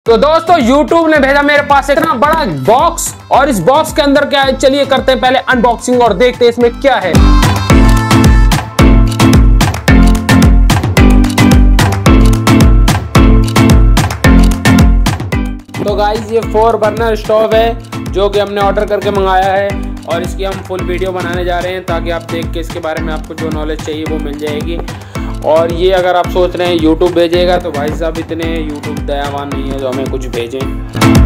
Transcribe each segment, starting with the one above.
तो दोस्तों YouTube ने भेजा मेरे पास इतना बड़ा बॉक्स, और इस बॉक्स के अंदर क्या है, चलिए करते हैं पहले अनबॉक्सिंग और देखते हैं इसमें क्या है। तो गाइस ये 4 बर्नर स्टोव है जो कि हमने ऑर्डर करके मंगाया है, और इसकी हम फुल वीडियो बनाने जा रहे हैं ताकि आप देख के इसके बारे में आपको जो नॉलेज चाहिए वो मिल जाएगी। और ये अगर आप सोच रहे हैं YouTube भेजेगा, तो भाई साहब इतने YouTube दयावान नहीं है जो हमें कुछ भेजें।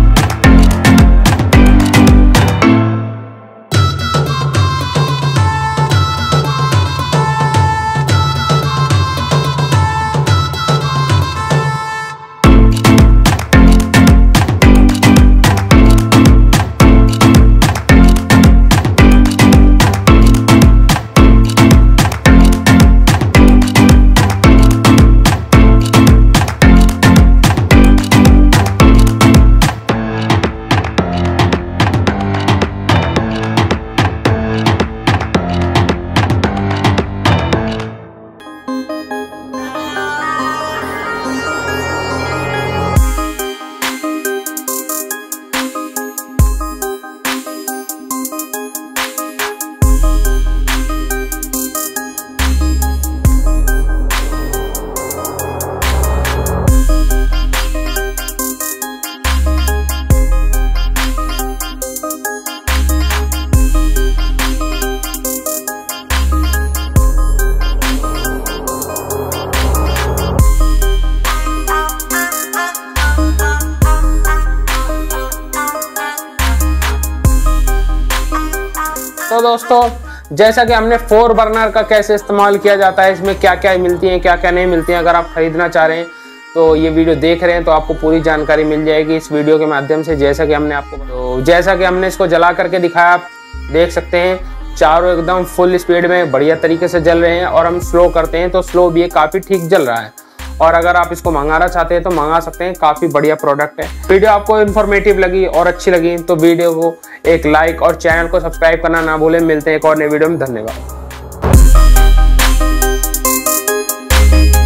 तो दोस्तों जैसा कि हमने 4 बर्नर का कैसे इस्तेमाल किया जाता है, इसमें क्या क्या मिलती हैं क्या क्या नहीं मिलती हैं, अगर आप खरीदना चाह रहे हैं तो ये वीडियो देख रहे हैं तो आपको पूरी जानकारी मिल जाएगी इस वीडियो के माध्यम से। जैसा कि हमने इसको जला करके दिखाया, आप देख सकते हैं चारों एकदम फुल स्पीड में बढ़िया तरीके से जल रहे हैं, और हम स्लो करते हैं तो स्लो भी काफ़ी ठीक जल रहा है। और अगर आप इसको मंगाना चाहते हैं तो मंगा सकते हैं, काफ़ी बढ़िया प्रोडक्ट है। वीडियो आपको इन्फॉर्मेटिव लगी और अच्छी लगी तो वीडियो को एक लाइक और चैनल को सब्सक्राइब करना ना भूलें। मिलते हैं एक और नई वीडियो में, धन्यवाद।